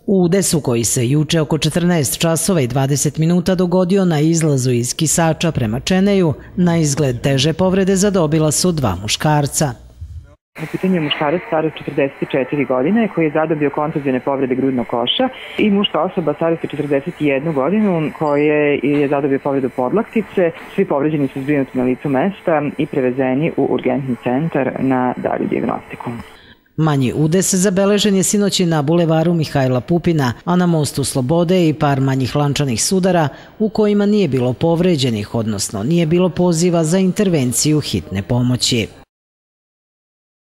U udesu koji se juče oko 14 časova i 20 minuta dogodio na izlazu iz Kisača prema Čeneju, na izgled teže povrede zadobila su dva muškarca. U pitanju je muškarac star od 44 godine koji je zadobio kontuzijne povrede grudnog koša i muška osoba starosti 41 godinu koja je zadobio povredu podlaktice. Svi povređeni su zbrinuti na licu mesta i prevezeni u urgentni centar na dalju dijagnostiku. Manji udes zabeležen je sinoć na bulevaru Mihajla Pupina, a na mostu Slobode i par manjih lančanih sudara u kojima nije bilo povređenih, odnosno nije bilo poziva za intervenciju hitne pomoći.